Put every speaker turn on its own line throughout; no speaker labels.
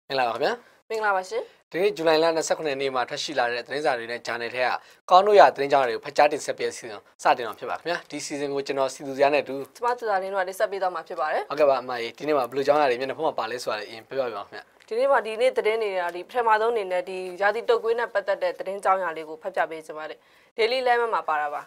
မင်္ဂလာပါခင်ဗျာ
မင်္ဂလာပါရှင်
ဒီနေ့ဇူလိုင်လ29ရက်နေ့မှာထွက်ရှိလာတဲ့သတင်းစာတွေနဲ့ဂျာနယ်ထဲကကောင်းတို့ရသတင်းကြောင်းတွေကိုဖတ်ကြားတင်ဆက်ပေးစီစဉ်စတင်အောင်ဖြစ်ပါခင်ဗျာဒီစီဇန်ကိုကျွန်တော်စီသူစရာနဲ့အတူ
ကျမသူသားရင်းတို့ကတင်ဆက်ပေးတော့မှာဖြစ်ပါတယ်
ဟုတ်ကဲ့ပါအမကြီးဒီနေ့မှာဘယ်လိုကြောင်းရတွေမျက်နှာဖုံးမှာပါလဲဆိုတာအရင်ပြောပြပါခင်ဗျာ
ဒီနေ့မှာဒီနေ့သတင်းတွေကဒီပထမဆုံးအနေနဲ့ဒီရာသီတုပ်ကွေးနဲ့ပတ်သက်တဲ့သတင်းကြောင်းရာလေးကိုဖတ်ပြပေးချင်ပါတယ် Daily Lemon မှာပါတာပါ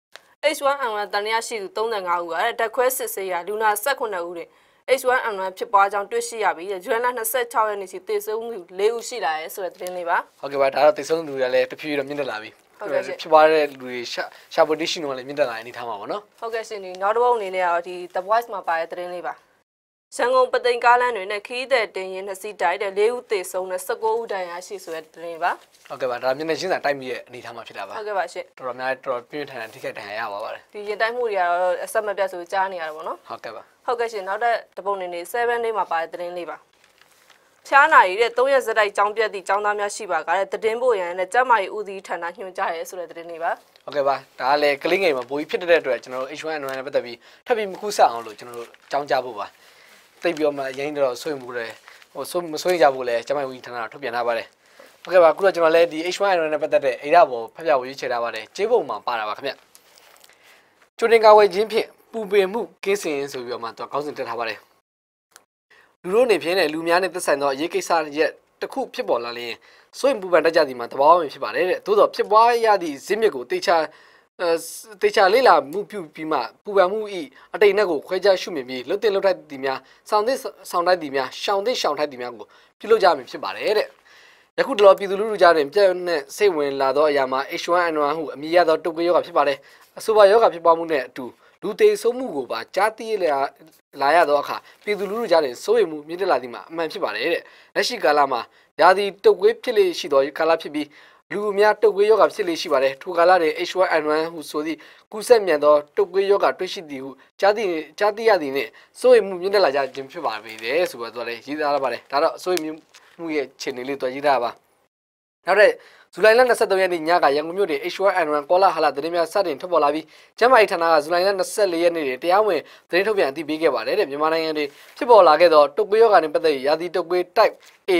H1N1 တန်ရရှိသူ35ဦးကတက်ခွဲစစ်ဆေးရလူနာ18ဦးတွေH1N1 ဖြစ်ပွားကြောင်းတွေ့ရှိရပြီးဇွန်လ26ရက်နေ့စီသေဆုံးမှု4ဦးရှိလာရဲဆိုတဲ့သတင်းလေးပါ
ဟုတ်ကဲ့ပါဒါတော့သေဆုံးသူတွေလည်းတဖြည်းဖြည်းတော့မြင့်တက်လာပြီဟုတ်ကဲ့ဖြစ်ပွားတဲ့လူတွေရှာပိုတေးရှင်တွေလည်းမြင့်တက်လာနေထားမှာပေါ့နော်
ဟုတ်ကဲ့ရှင်ဒီနောက်တစ်ပုတ်အနေနဲ့တော့ဒီ The Voice မှာပါတဲ့သတင်းလေးပါရန်ကုန်ပသိမ်ကားလမ်းတွေနဲ့ခီးတဲ့တင်ရင်နှစ်စီးတိုက်တဲ့4ဦးသေဆုံးနဲ့19ဦးဒဏ်ရာရှိဆိုတဲ့သတင်းပါ
ဟုတ်ကဲ့ပါဒါမျက်နှာချင်းစာတိုက်မိရဲ့အနေထားမှာဖြစ်တာပါ
ဟုတ်ကဲ့ပါရှင်
တော်တော်များတော်ပြင်းထန်တဲ့ထိခိုက်ဒဏ်ရာရပါပါတယ်
ဒီရင်တိုက်မှုတွေကတော့အဆက်မပြတ်ဆိုကြားနေရတာပေါ့နော်
ဟုတ်ကဲ့ပါ
ဟုတ်ကဲ့ရှင်နောက်တစ်ပုတ်အနေနဲ့7 day မှာပါတဲ့သတင်းလေးပါဖျားနာရည်တဲ့3ရက်စတိုက်ကြောင်းပြက်သည့်ကျောင်းသားများရှိပါကတဲ့သတင်းပို့ရန်နဲ့ကျမကြီးဦးစီးဌာနညွှန်ကြားရဲဆိုတဲ့သတင်းလေးပါ
ဟုတ်ကဲ့ပါဒါကလည်းကလင်းငယ်မှာပိုပြီးဖြစ်တဲ့အတွက်ကျွန်တော်တို့ H1N1 နဲ့ပတ်သက်ပြီးထပ်ပြီးမကူးဆက်အောင်လို့ကျွန်တော်တို့ကြောင်းကြားဖို့ပါတိတ်ပြီးတော့မှရင်းတော့ဆွေးမှုတယ်ဟိုမဆွေးကြဘူးလေကျမကြီးဌာနကထုတ်ပြန်ထားပါတယ်ဟုတ်ကဲ့ပါအခုတော့ကျွန်တော်လည်းဒီ H1N1 နဲ့ပတ်သက်တဲ့အိဒါဘောဖျက်ပြဝေးချေထားပါတယ်ကျေးပုံမှာပါတာပါခင်ဗျကျွတင်ကာဝယ်ခြင်းဖြင့်ပူပင်မှုကင်းစင်ဆိုပြီးတော့မှသူကောင်းစဉ်တက်ထားပါတယ်လူတို့နေဖြင်းတဲ့လူများနဲ့သက်ဆိုင်သောအရေးကိစ္စရက်တစ်ခုဖြစ်ပေါ်လာရင်စိုးရင်ပူပန်တတ်ကြသည်မှာတဘာဝဖြစ်ပါတယ်တဲ့သို့တော့ဖြစ်ပွားရသည့်ဇင်းမြစ်ကိုတေချာလေးလာမှုပြုပြီးမှပူပန်မှုဤအတိတ်နဲ့ကိုခွဲခြားရှုမြင်ပြီးလှုပ်တင်လှုပ်ထိုက်သည်များဆောင်သည့်ဆောင်ထိုက်သည်များရှောင်သည့်ရှောင်ထိုက်သည်များကိုပြုလုပ်ကြမည်ဖြစ်ပါတယ်တဲ့ယခုတလောပြည်သူလူထုကြားတွင်ပြည့်နဲ့စိတ်ဝင်လာသောအရာမှာ H1N1 ဟုအမည်ရသောတုပ်ကွေးရောဂါဖြစ်ပါတယ်အဆိုပါရောဂါဖြစ်ပွားမှုနဲ့အတူလူသေးဆုံးမှုကိုပါကြားသိလာရသောအခါပြည်သူလူထုကြားတွင်စိုးရိမ်မှုမြင့်တက်လာသည်မှာအမှန်ဖြစ်ပါတယ်တဲ့လက်ရှိကာလမှာရာသီတုပ်ကွေးဖြစ်လေရှိသောကာလဖြစ်ပြီးလူအများတုပ်ကွေးရောဂါဖြစ်လေရှိပါတယ်ထိုကာလတွင် H1N1 ဟုဆိုသည့်ကူးစက်မြန်သောတုပ်ကွေးရောဂါတွေ့ရှိသည်ဟုကြားသိရသည်နှင့်စိုးရိမ်မှုမြင့်တက်လာကြခြင်းဖြစ်ပါပေတယ်ဆိုတော့လည်းရေးသားရပါတယ်ဒါတော့စိုးရိမ်မှုရဲ့ခြေနေလေးတွေ့ရေးထားပါနောက်တဲ့ဇူလိုင်လ23ရက်နေ့ညကရန်ကုန်မြို့တွင် H1N1 ကောလာဟာလာသတင်းများစတင်ထွက်ပေါ်လာပြီးကျန်းမာရေးဌာနကဇူလိုင်လ24ရက်နေ့တွင်တရားဝင်သတင်းထုတ်ပြန်အသိပေးခဲ့ပါတယ်တဲ့မြန်မာနိုင်ငံတွင်ဖြစ်ပေါ်လာခဲ့သောတုပ်ကွေးရောဂါနှင့်ပတ်သက်၍ရာသီတုပ်ကွေး type A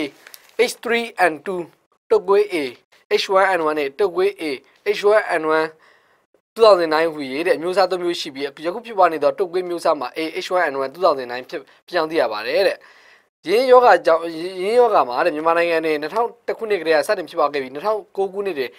H3N2 တုပ်ကွေး A H1N1 နှင့်တုပ်ကွေး A H1N1 2009ဟူ၍တဲ့အမျိုးအစား၃မျိုးရှိပြီးယခုဖြစ်ပွားနေသောတုပ်ကွေးမျိုးစားမှာ A H1N1 2009ဖြစ်ပြောင်းသိရပါတယ်တဲ့ရင်းယောဂကြောင့်ရင်းယောဂမှာတဲ့မြန်မာနိုင်ငံတွင်2001ခုနှစ်ကတည်းကစတင်ဖြစ်ပွားခဲ့ပြီး2009ခုနှစ်တွင်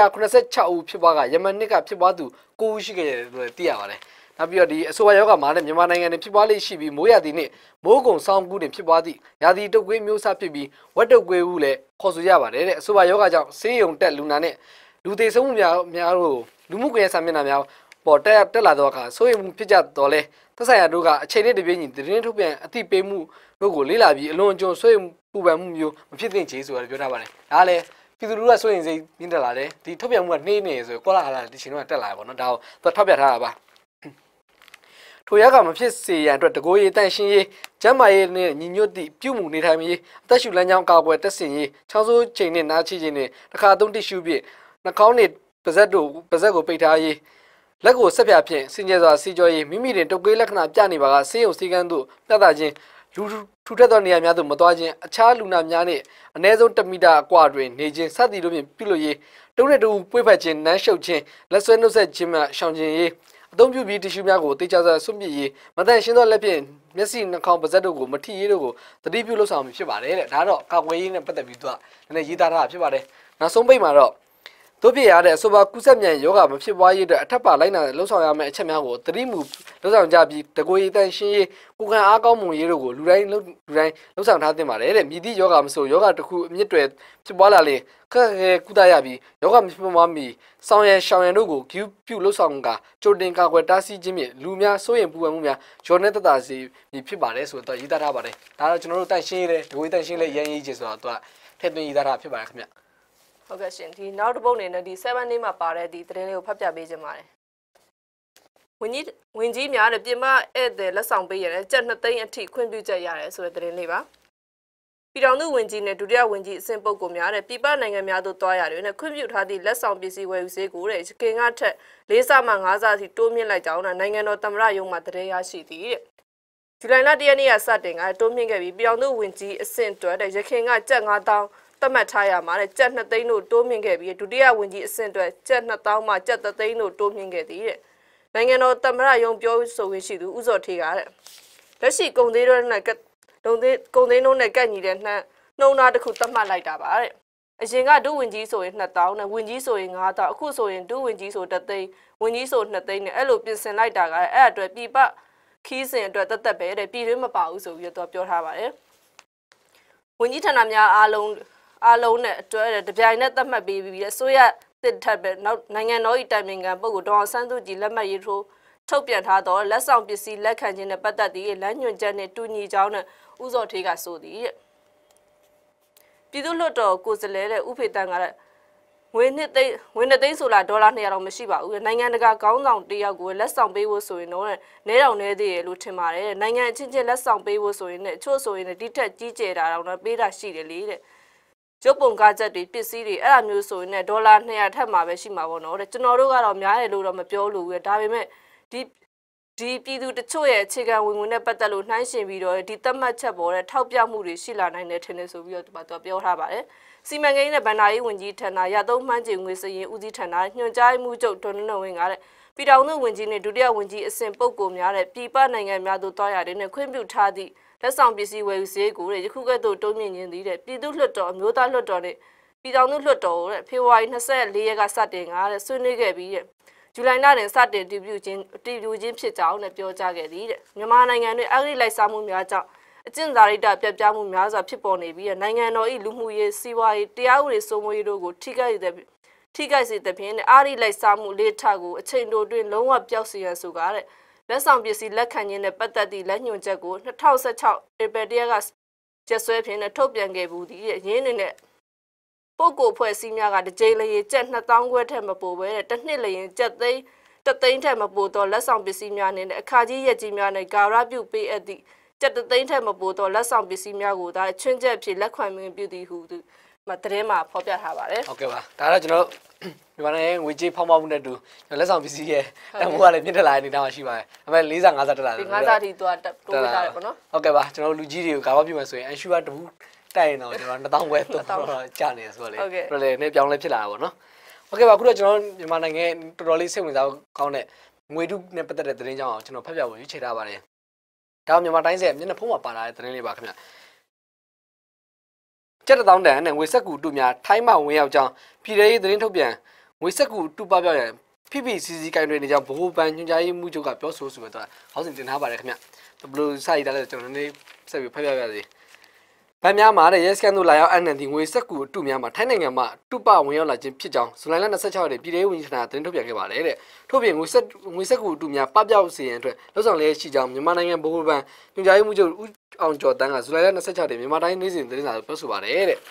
186ဦးဖြစ်ပွားကယမန်နှစ်ကဖြစ်ပွားသူ9ဦးရှိခဲ့တယ်လို့သိရပါတယ်။နောက်ပြီးတော့ဒီအဆိုပါယောဂမှာတဲ့မြန်မာနိုင်ငံတွင်ဖြစ်ပွားလေးရှိပြီးမိုးရာသီနှင့်မိုးကုံဆောင်းကူးတွင်ဖြစ်ပွားသည့်ရာသီတုပ်ကွေးမျိုးစားဖြစ်ပြီးဝက်တုပ်ကွေးဟုလည်းခေါ်ဆိုရပါတယ်တဲ့အဆိုပါယောဂကြောင့်ဆေးရုံတက်လူနာနဲ့လူသေဆုံးမှုများတို့လူမှုကွန်ရက်စာမျက်နှာများပေါ်တက်လာသောအခါစိုးရိမ်မှုဖြစ်ကြတော့လဲသက်ဆိုင်ရာတို့ကအချိန်နဲ့တပြေးညီသတင်းထုတ်ပြန်အသိပေးမှုတို့ကိုလေးလာပြီးအလွန်အကျွံဆွေးပူပန်မှုမျိုးမဖြစ်သင့်ချေဆိုတာပြောထားပါတယ်ဒါကလည်းပြည်သူလူထုကဆွေးရင်စိတ်မြင့်တက်လာတယ်ဒီထုတ်ပြန်မှုကနှေးနေဆိုကောလာဟာလာဒီချိန်တော့တက်လာတယ်ပေါ့နော်ဒါကိုသူထောက်ပြထားတာပါထိုရကမဖြစ်စေရန်အတွက်တကိုးရေးတန့်ရှင်းရေးကျန်းမာရေးနဲ့ညီညွတ်သည့်ပြုမှုနေထိုင်ရေးအသက်ရှူလမ်းကြောင်းကာကွယ်တက်ဆင်ရေးချောင်းဆိုးချိန်နဲ့နားချိခြင်းနဲ့တစ်ခါသုံးတစ်ရှူဖြင့်နှာခေါင်းနဲ့ပါးစပ်ကိုပိတ်ထားရေးလက်ကိုဆက်ပြဖြင့်စင်ကြယ်စွာစီကြောရေးမိမိတွင်တုပ်ကွေးလက္ခဏာပြနေပါကဆေးရုံစည်းကမ်းသို့ပြသခြင်းလူထူထပ်သောနေရာများသို့မသွားခြင်းအခြားလူနာများနှင့်အနည်းဆုံး1မီတာအကွာတွင်နေခြင်းစသည်တို့ဖြင့်ပြုလုပ်ရေးတုံးနဲ့တူပွေးဖက်ခြင်းနမ်းရှုပ်ခြင်းလက်ဆွဲနှုတ်ဆက်ခြင်းမှရှောင်ခြင်းရေးအသုံးပြုပြီးတ िश ူးများကိုတေချာစွာဆွန့်ပစ်ရေးမတန်ရှင်းသောလက်ဖြင့်မျက်စိနှာခေါင်းပါးစပ်တို့ကိုမထိရေးတို့ကိုသတိပြုလှုပ်ဆောင်မှုဖြစ်ပါတယ်တဲ့ဒါတော့ကာကွယ်ရေးနဲ့ပတ်သက်ပြီးသူကနည်းနည်းရေးသားထားတာဖြစ်ပါတယ်နောက်ဆုံးပိတ်မှာတော့တို့ဖြစ်ရတဲ့အဆိုပါကုသမြန်ယောဂမဖြစ်ပွားရေးအတွက်အထက်ပါလိုက်နာလှုပ်ဆောင်ရမယ့်အချက်များကိုသတိမူလှုပ်ဆောင်ကြပြီးတကိုယ်ရည်တန်ရှင်းရေးကိုခံအားကောင်းမှုရေးတို့ကိုလူတိုင်းလှုပ်ဆောင်ထားသင့်ပါတယ်တဲ့မြည်သည့်ယောဂမဆိုယောဂတစ်ခုအမြင့်တွယ်ဖြစ်ပွားလာလေခက်ခဲကုသရပြီးယောဂမဖြစ်ပွားမီဆောင်ရန်ရှောင်ရန်တို့ကိုဂူပြုလှုပ်ဆောင်ကကြိုတင်ကာကွယ်တားဆီးခြင်းဖြင့်လူများစိုးရင်ပူပန်မှုများရောနဲ့တတစေဖြစ်ပါတယ်ဆိုတော့ရေးသားထားပါတယ်ဒါတော့ကျွန်တော်တို့တန်ရှင်းရေးတဲ့တကိုယ်တန်ရှင်းလေးရန်ရေးခြင်းဆိုတော့သူကထည့်သွင်းရေးသားထားဖြစ်ပါတယ်ခင်ဗျ
ဟုတ်ကဲ့ရှင်ဒီနောက်တစ်ပုတ်နေနဲ့ဒီ7 day မှာပါတဲ့ဒီသတင်းလေးကိုဖတ်ပြပေးခြင်းပါတယ်ဝင်ကြီးများတဲ့ပြင်ပဧည့်သည်လက်ဆောင်ပေးရတဲ့ကျပ်2သိန်းအထိခွင့်ပြုချက်ရတယ်ဆိုတဲ့သတင်းလေးပါပြည်ထောင်စုဝင်ကြီးနဲ့ဒုတိယဝင်ကြီးအဆင့်ပုဂ္ဂိုလ်များတဲ့ပြည်ပနိုင်ငံများသို့သွားရတယ်နဲ့ခွင့်ပြုထားသည့်လက်ဆောင်ပစ္စည်းဝယ်ယူစေကိုတဲ့ကင်ကထက်4ဆမှ5ဆအထိတိုးမြင့်လိုက်ကြောင်းနိုင်ငံတော်သမ္မတရုံးမှတရေရရှိသည်တဲ့ဇူလိုင်လ1ရက်နေ့ကစတင်ကတိုးမြင့်ခဲ့ပြီးပြည်အောင်စုဝင်ကြီးအဆင့်တွဲတဲ့ရခိုင်ကကျပ်9000သတ်မှတ်ထားရမှာတဲ့ကျပ်2သိန်းတို့တိုးမြင့်ခဲ့ပြီးဒုတိယဝင်ကြီးအဆင့်တွဲကျပ်2000မှကျပ်3သိန်းတို့တိုးမြင့်ခဲ့သည်တဲ့နိုင်ငံတော်သမ္မတရုံးပြောဆိုခွင့်ရှိသူဦးစောထေးကတဲ့လက်ရှိကုန်သေးတို့နဲ့ကုန်သေးတို့နဲ့ကန့်ညီတဲ့နှုံနာတစ်ခုသတ်မှတ်လိုက်တာပါတဲ့အရင်ကဒုဝင်ကြီးဆိုရင်2000နဲ့ဝင်ကြီးဆိုရင်9000အခုဆိုရင်ဒုဝင်ကြီးဆို3သိန်းဝင်ကြီးဆို2သိန်းနဲ့အဲ့လိုပြင်ဆင်လိုက်တာကအဲ့အတွက်ပြပခီးစဉ်အတွက်တသက်ပဲတဲ့ပြည်တွင်းမပါဘူးဆိုပြီးတော့ပြောထားပါတယ်ဝင်ကြီးဌာနများအားလုံးနဲ့အတွဲတပြိုင်နက်သတ်မှတ်ပေးပြီးအစိုးရတစ်ထပ်ပဲနောက်နိုင်ငံတော်၏တိုင်ပင်ခံပုဂ္ဂိုလ်ဒေါအောင်ဆန်းစုကြည်လက်မှတ်ရေးထိုးထုတ်ပြန်ထားသောလက်ဆောင်ပစ္စည်းလက်ခံခြင်းနဲ့ပတ်သက်သည့်လမ်းညွှန်ချက်နှင့်တူညီကြောင်းနဲ့ဥစောထေးကဆိုသည်ပြည်သူ့လွှတ်တော်ကိုယ်စားလှယ်တဲ့ဥဖေတန်းကငွေနှစ်သိန်းဆိုလာဒေါ်လာ200တော့မရှိပါဘူးနိုင်ငံတကာခေါင်းဆောင်တယောက်ကိုလက်ဆောင်ပေးဖို့ဆိုရင်တော့နဲတောင်နေသေးတယ်လို့ထင်ပါတယ်နိုင်ငံအချင်းချင်းလက်ဆောင်ပေးဖို့ဆိုရင်လည်းချို့ဆိုရင်လည်းဒီထက်ကြီးကျယ်တာတော့ပေးတာရှိတယ်လေတဲ့ရုပ်ပုံကားချက်တွေပစ္စည်းတွေအဲ့လိုမျိုးဆိုရင်လည်းဒေါ်လာ200ထက်မှာပဲရှိမှာပေါ့နော်တဲ့ကျွန်တော်တို့ကတော့များတယ်လို့တော့မပြောလို့ဒါပေမဲ့ဒီပြည်သူတချို့ရဲ့အခြေခံဝင်ငွေနဲ့ပတ်သက်လို့နှိုင်းယှဉ်ပြီးတော့ဒီသတ်မှတ်ချက်ပေါ်တဲ့ထောက်ပြမှုတွေရှိလာနိုင်တယ်ထင်တယ်ဆိုပြီးတော့သူပြောထားပါတယ်စီမံကိန်းနဲ့ဗဏ္ဍာရေးဝန်ကြီးဌာနရသုံးမှန်းကျင်ငွေစရင်ဦးစီးဌာနညွှန်ကြားမှုချုပ်ဒေါ်နုဝင်းကတဲ့ပြည်ထောင်စုဝန်ကြီးနဲ့ဒုတိယဝန်ကြီးအဆင့်ပုဂ္ဂိုလ်များတဲ့ပြည်ပနိုင်ငံများသို့တွားရတယ်နဲ့ခွင့်ပြုထားသည့်လက်ဆောင်ပစ္စည်းဝယ်ယူစရိတ်ကိုယခုကဲ့သို့တိုးမြင့်ခြင်းသည်တဲ့ပြည်သူ့လွှတ်တော်အမျိုးသားလွှတ်တော်နဲ့ပြည်ထောင်စုလွှတ်တော်တဲ့ဖေဖော်ဝါရီ24ရက်ကစတင်ကတဲ့ဆွေးနွေးခဲ့ပြီးတဲ့ဇူလိုင်လတွင်စတင်တည်ပြုခြင်းဖြစ်ကြောင်းနဲ့ပြောကြားခဲ့သည်တဲ့မြန်မာနိုင်ငံတွင်အဂတိလိုက်စားမှုများကြောင့်အကျင့်စာရိတ္တပြတ်ပြားမှုများစွာဖြစ်ပေါ်နေပြီးနိုင်ငံတော်၏လူမှုရေးစီးပွားရေးတရားဥပဒေစိုးမိုးရေးတို့ကိုထိခိုက်စေတဲ့ဖြင့်အာရိလိုက်စားမှုလေးထကိုအချိန်တိုတွင်လုံးဝပျောက်စေရန်ဆိုကားတဲ့လက်ဆောင်ပစ္စည်းလက်ခံခြင်းနဲ့ပတ်သက်သည့်လက်ညွှန်ချက်ကို2016ဧပြီ1ရက်ကကျဆွဲဖြင့်ထုတ်ပြန်ခဲ့ဘူးသည်ရင်းနေနဲ့ပုဂ္ဂိုလ်ဖွဲ့စည်းများကတစ်ကြိမ်လျင်ကျပ်2000ခွဲထက်မပိုဘဲတစ်နှစ်လျင်ကျပ်သိန်းထက်မပိုသောလက်ဆောင်ပစ္စည်းများနဲ့အခါကြီးရက်ကြီးများနဲ့ဂါရပြုပေးအပ်သည့်ကျပ်သိန်းထက်မပိုသောလက်ဆောင်ပစ္စည်းများကိုဒါချွင်းချက်ဖြစ်လက်ခံမပြုသည်ဟုသူသတင်းမှာဖော်ပြထားပါတယ်
ဟုတ်ကဲ့ပါဒါတော့ကျွန်တော်ဒီမှာလည်းငွေကြေးဖောင်းပေါက်မှုနဲ့တူလက်ဆောင်ပစ္စည်းရဲ့တန်ဖိုးကလည်းမြင့်တက်လာတဲ့အနေအထားမှာရှိပါတယ်ဒါပေမဲ့40 50တက်လာတယ်
ဒီ50တီသူကတိုးထားတယ်ပေါ့နော်
ဟုတ်ကဲ့ပါကျွန်တော်လူကြီးတွေကိုကားပေါက်ပြမယ်ဆိုရင်အန်ရှူကတဘူးတိုက်ရင်တော့ကျွန်တော်2000ခွဲတော့ကြာနေဆိုတော့လေပြလဲနေပြောင်းလဲဖြစ်လာတာပေါ့နော်ဟုတ်ကဲ့ပါအခုတော့ကျွန်တော်မြန်မာနိုင်ငံတော်တော်လေးစိတ်ဝင်စားကောင်းတဲ့ငွေတုနဲ့ပတ်သက်တဲ့သတင်းကြောင်းအောင်ကျွန်တော်ဖတ်ပြဖို့ရွေးချယ်ထားပါတယ်ဒါမြန်မာတိုင်းဆက်မျက်နှာဖုံးမှာပါလာတဲ့သတင်းလေးပါခင်ဗျကျပ်1000တန်နဲ့ငွေစက်ကူတူများထိုင်းမှဝင်ရောက်ကြောင်းပြည်ထောင်စုသတင်းထုတ်ပြန်ငွေစက်ကူတူပပြောက်ရန် PPCC ကိုင်တွင်နေကြောင်းဗဟိုဘဏ်ညွှန်ကြားရေးမှူးချုပ်ကပြောဆိုဆိုတော့ဟောင်းစင်တင်ထားပါတယ်ခင်ဗျဘယ်လိုစာရေးတာလဲကျွန်တော်နေဆက်ပြီးဖတ်ပြပါစေဗန်များမှာတဲ့ရဲစခန်းတို့လာရောက်အနှံ့သည့်ငွေစက်ကူအတူများမှာထိုင်းနိုင်ငံမှာတူပဝင်ရောက်လာခြင်းဖြစ်ကြောင်းဇူလိုင်လ26ရက်နေ့ပြည်ထောင်စုဝန်ကြီးဌာနသတင်းထုတ်ပြန်ခဲ့ပါတယ်တဲ့ထို့ပြင်ငွေစက်ကူအတူများပပျောက်စေရန်အတွက်လှုပ်ဆောင်လျက်ရှိကြောင်းမြန်မာနိုင်ငံဗဟိုဘဏ်ညွှန်ကြားရေးမှူးချုပ်ဦးအောင်ကျော်တန်းကဇူလိုင်လ26ရက်နေ့မြန်မာတိုင်းနေ့စဉ်သတင်းစာပြောဆိုပါတယ်တဲ့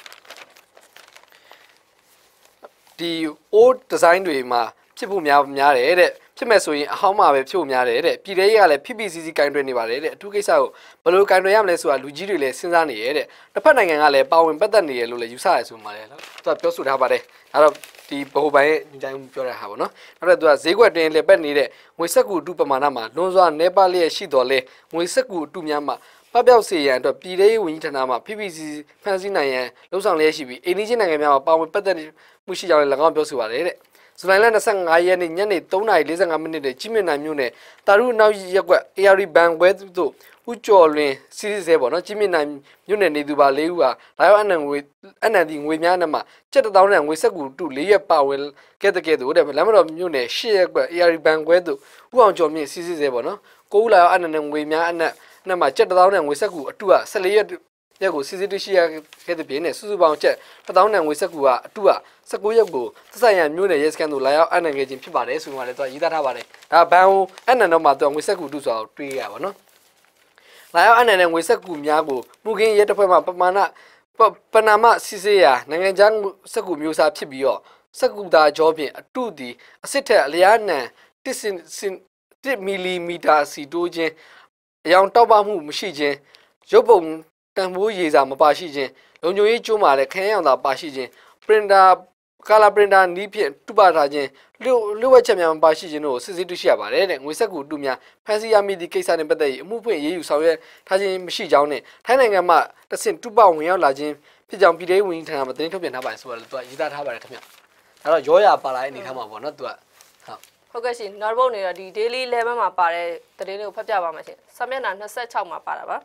ဒီ old design တွေမှာဖြစ်ဖို့များတယ်တဲ့ဖြစ်မဲ့ဆိုရင်အဟောင်းမှာပဲဖြစ်ဖို့များတယ်တဲ့ပြည်ထောင်စုကလည်း PPCC ကိုင်တွယ်နေပါတယ်တဲ့အထူးကိစ္စကိုဘယ်လိုကိုင်တွယ်ရမလဲဆိုတာလူကြီးတွေလည်းစဉ်းစားနေရဲ့တဲ့တစ်ဖက်နိုင်ငံကလည်းပါဝင်ပတ်သက်နေရလို့လည်းယူဆရဆိုမှလည်းနော်သူကပြောဆိုထားပါတယ်ဒါတော့ဒီဗဟိုဘဏ်ရဲ့ညွှန်ကြားမှုပြောတဲ့ဟာပေါ့နော်နောက်တော့သူကဈေးကွက်တွင်လည်းပတ်နေတဲ့ငွေစက်ကူအတူပမာဏမှာလွန်စွာနေပါလျက်ရှိတော်လဲငွေစက်ကူအတူများမှာပပျောက်စေရန်အတွက်ပြည်ထောင်စုဝန်ကြီးဌာနမှ PPCC ဖန်ဆီးနိုင်ရန်လှုံ့ဆော်လျက်ရှိပြီးအိန္ဒိယနိုင်ငံများမှာပါဝင်ပတ်သက်မှုရှိကြောင်းလည်း၎င်းပြောဆိုပါတယ်တဲ့ဇူလိုင်လ25ရက်နေ့ညနေ3:45မိနစ်နဲ့ကြီးမြင့်နိုင်မြို့နယ်တာရုနောက်ရက်ကွက် AR ဘန်ခွဲသို့ဦးကျော်လွင်စီးစဲပေါ့နော်ကြီးမြင့်နိုင်မြို့နယ်နေသူပါ၄ဦးဟာလာရောက်အနံဒီငွေများနဲ့မှကျပ်1000နဲ့ငွေဆက်ကူတူ4ရက်ပါဝင်ခဲ့တဲ့ကဲ့သို့တဲ့လမ်းမတော်မြို့နယ်10ရက်ကွက် AR ဘန်ခွဲသို့ဦးအောင်ကျော်မြင့်စီးစဲပေါ့နော်9ဦးလာရောက်အနံငွေများအနက်မှကျပ်1000နဲ့ငွေဆက်ကူအတူက14ရက်ကိုစစ်စစ်တရှိရခဲ့တဲ့ပြင်းနဲ့စုစုပေါင်းကျပ်1000နဲ့ငွေဆက်ကူကအတူက19ရက်ကိုသက်ဆိုင်ရာမြို့နယ်ရဲစခန်းသို့လာရောက်အနံငယ်ခြင်းဖြစ်ပါတယ်ဆိုမှလည်းသူကရေးသားထားပါတယ်ဒါဘန်ကိုအနံတော့မှသူကငွေဆက်ကူတူဆိုတော့တွေးရပါတော့လာရောက်အနံနဲ့ငွေဆက်ကူများကိုမှုခင်းရဲတစ်ဖွဲ့မှပနာမစစ်ဆေးရာနိုင်ငံခြားဆက်ကူမျိုးစားဖြစ်ပြီးတော့ဆက်ကူသားကြောဖြင့်အတုသည်အစစ်ထက်အလျားနံ1 မီလီမီတာစီတိုးခြင်းအယောင်တောက်ပမှုမရှိခြင်းရုပ်ပုံတန်ဖိုးရေစာမပါရှိခြင်းလုံခြုံရေးကျိုးမှာလည်းခရမ်းရောင်သာပါရှိခြင်းပရင်တာ color printer နီးဖြင့်တူပါထားခြင်းလျှို့ဝှက်ချက်များမပါရှိခြင်းတို့ကိုစစ်ဆေးတွေ့ရှိရပါတယ်တဲ့ငွေဆက်ကူတူများဖန်စီရမိသည့်ကိစ္စနှင့်ပတ်သက်၍အမှုဖွင့်ရေးယူဆောင်ရွက်ထားခြင်းမရှိကြောင်းနှင့်ထိုင်းနိုင်ငံမှတဆင့်တူပါဝင်ရောက်လာခြင်းဖြစ်ကြောင်းပြည်ထောင်ဝင်ဌာနမှသတင်းထုတ်ပြန်ထားပါတယ်ဆိုတော့သူကရေးသားထားပါတယ်ခင်ဗျဒါတော့ရောရပါလာတဲ့အနေထားမှာပေါ့နော်သူက
ဟုတ်ကဲ့ရှင်နောက်တစ်ပုတ်နေတော့ဒီ daily level မှာပါတဲ့သတင်းလေးကိုဖတ်ပြပါမယ်ရှင်စာမျက်နှာ26မှာပါတာပါ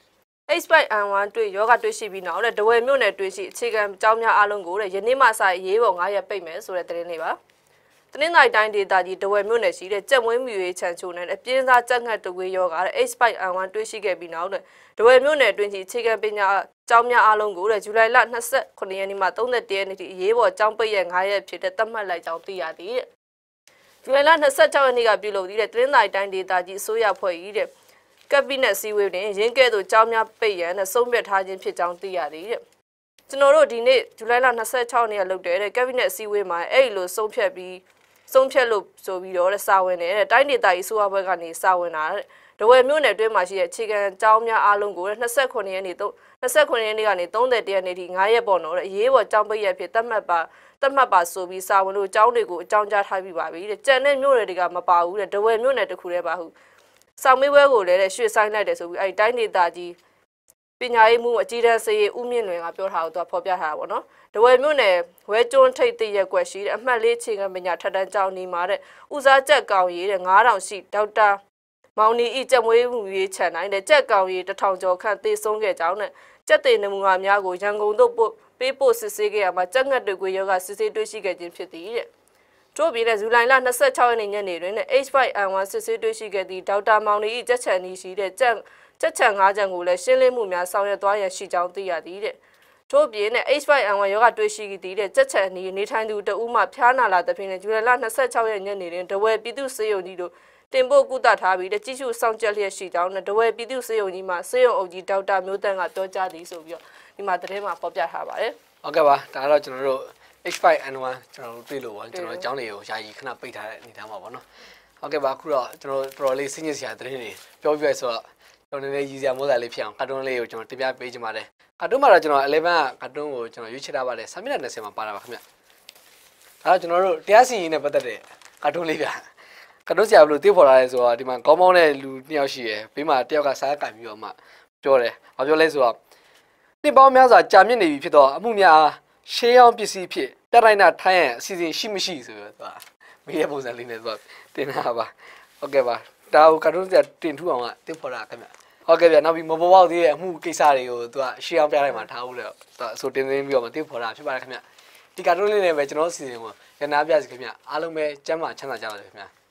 H5N1 တွေ့ယောဂတွေ့ရှိပြီးနောက်တဲ့ဒဝယ်မြို့နယ်တွေ့ရှိအခြေခံအကြောင်းများအလုံးကိုတဲ့ယနေ့မှစရေးပေါ်9ရက်ပိတ်မယ်ဆိုတဲ့သတင်းလေးပါတနင်္သာရီတိုင်းဒေသကြီးဒဝယ်မြို့နယ်ရှိတဲ့ကြက်မွေးမြူရေးခြံချိုနဲ့အပြင်းစားကြက်ငှက်တကွေးယောဂတဲ့ H5N1 တွေ့ရှိခဲ့ပြီးနောက်တဲ့ဒဝယ်မြို့နယ်တွင်ရှိအခြေခံပညာအကြောင်းများအလုံးကိုတဲ့ဇူလိုင်လ29ရက်နေ့မှ31ရက်နေ့ထိရေးပေါ်ကျောင်းပိတ်ရက်9ရက်ဖြစ်တဲ့သတ်မှတ်လိုက်ကြောင်းသိရသည်တဲ့ဇူလိုင်လ26ရက်နေ့ကပြုလုပ်တဲ့တနင်္သာရီတိုင်းဒေသကြီးအစိုးရဖွဲ့ကြီးတဲ့ကက်ဘိနက်စည်းဝေးတွင်ရင်းကဲ့သို့ကျောင်းများပိတ်ရန်နဲ့ဆုံးဖြတ်ထားခြင်းဖြစ်ကြောင်းသိရသည်တဲ့ကျွန်တော်တို့ဒီနေ့ဇူလိုင်လ26ရက်နေ့ကလုပ်တဲ့ကက်ဘိနက်စည်းဝေးမှာအဲ့လိုဆုံးဖြတ်လို့ဆိုပြီးတော့စာဝင်နေတဲ့တိုင်းဒေသကြီးအစိုးရဘက်ကနေစာဝင်တာတဲ့ဒဝယ်မြို့နယ်တွင်းမှာရှိတဲ့အခြေခံကျောင်းများအားလုံးကို29ရက်နေ့ကနေ30ရက်နေ့ထိ9ရက်ပေါ့နော်တဲ့အရေးပေါ်ကျောင်းပိတ်ရက်ဖြစ်သတ်မှတ်ပါဆိုပြီးစာဝင်လို့ကျောင်းတွေကိုအကြောင်းကြားထားပြီးပါပြီတဲ့ကြံတဲ့မြို့နယ်တွေကမပါဘူးတဲ့ဒဝယ်မြို့နယ်တစ်ခုတည်းပါဟုဆောင်မေးပွဲကိုလည်းရွှေ့ဆိုင်လိုက်တယ်ဆိုပြီးအဲ့တိုင်းဒေသကြီးပညာရေးမှုအကြီးတန်းစေဦးမြင့်လွင်ကပြောထားတော့သူဖော်ပြထားတာပေါ့နော်ဒဝယ်မြို့နယ်ဝဲကျွန်းထိပ်တရက်ကွက်ရှိတဲ့အမှတ်၄အခြေခံပညာထက်တန်းကျောင်းနေမှာတဲ့ဦးစားချက်ကောင်ရေးတဲ့9000ရှိဒေါက်တာမောင်နီဤကြက်မွေးမှုရေးခြံတိုင်းတဲ့ကြက်ကောင်ရေး1000ကျော်ခန့်သေဆုံးခဲ့ကြောင်းနဲ့ကြက်တေနမူနာများကိုရန်ကုန်သို့ပေးပို့စစ်ဆေးခဲ့ရမှာကြက်ငှက်တွေကိုယောဂစစ်ဆေးတွေ့ရှိခဲ့ခြင်းဖြစ်သည်တဲ့တို့ပြည်တဲ့ဇူလိုင်လ26ရက်နေ့ညနေတွင် H5N1 စစ်ဆေးတွေ့ရှိခဲ့သည့်ဒေါက်တာမောင်နီဤကြက်ချန်နီရှိတဲ့ကြက်ချန်5ချန်ကိုလည်းရှင်းလင်းမှုများဆောင်ရွက်သွားရန်ရှိကြောင်းသိရသည်တဲ့တို့ပြည်နဲ့ H5N1 ယောဂတွေ့ရှိသည်တဲ့ကြက်ချန်နီနေထိုင်သူတဦးမှဖျားနာလာသဖြင့်ဇူလိုင်လ26ရက်ညနေတွင်ဒဝယ်ပြည်သူ့စေယုံကြီးတို့တင်ပို့ကုသထားပြီးတဲ့ကြီးစုစောင့်ကြက်လျက်ရှိကြောင်းနဲ့ဒဝယ်ပြည်သူ့စေယုံကြီးမှစေယုံအုပ်ကြီးဒေါက်တာမျိုးတန်းကပြောကြားသည်ဆိုပြီးတော့ဒီမှာသတင်းမှာဖော်ပြထားပါတယ်
ဟုတ်ကဲ့ပါဒါတော့ကျွန်တော်တို့ H5N1 ကျွန်တော်တို့တွေ့လို့ပေါ့ကျွန်တော်အကြောင်းတွေကိုယာယီခဏပိတ်ထားတဲ့အနေအထားမှာပေါ့နော်ဟုတ်ကဲ့ပါအခုတော့ကျွန်တော်တော်တော်လေးစဉ်းကျင်စရာသတင်းတွေပြောပြဆိုတော့ကျွန်တော်နည်းနည်းရည်စရာမိုးစာလေးဖြစ်အောင်ကာတွန်းလေးကိုကျွန်တော်တင်ပြပေးချင်ပါတယ်ကာတွန်းမှာတော့ကျွန်တော်11ကာတွန်းကိုကျွန်တော်ရွေးချယ်ထားပါတယ်စာမျက်နှာ20မှာပါတာပါခင်ဗျဒါတော့ကျွန်တော်တို့တရားစီရင်နဲ့ပတ်သက်တဲ့ကာတွန်းလေးပြကာတွန်းဆရာဘယ်လိုသိဖော်လာလဲဆိုတော့ဒီမှာကောင်းကောင်းတဲ့လူ2ယောက်ရှိရယ်ဘေးမှာတယောက်ကစားကင်ပြီးတော့မှပြောတယ်ဘာပြောလဲဆိုတော့နှစ်ပေါင်းများစွာကြာမြင့်နေပြီဖြစ်တော့အမှုများရှေးအောင်ပစ္စည်းဖြစ်ပြတိုင်းနာထိုင်းရန်အစီအစဉ်ရှိမရှိဆိုတော့သူကမေးတဲ့ပုံစံလေးနဲ့သူကတင်တာပါဟုတ်ကဲ့ပါဒါကိုကာတွန်းဆရာတင်ထူအောင်ကသိဖော်တာခင်ဗျဟုတ်ကဲ့ဗျနောက်ပြီးမပေါ်ပေါက်သေးတဲ့အမှုကိစ္စတွေကိုသူကရှေးအောင်ပြတိုင်းမှာထားဦးတယ်သူကဆိုတင်ပြီးတော့မသိဖော်တာဖြစ်ပါတယ်ခင်ဗျဒီကာတွန်းလေးနဲ့ပဲကျွန်တော်အစီအစဉ်ကိုရနာပြစီခင်ဗျအားလုံးပဲကျမ်းမာချမ်းသာကြပါစေခင်ဗျ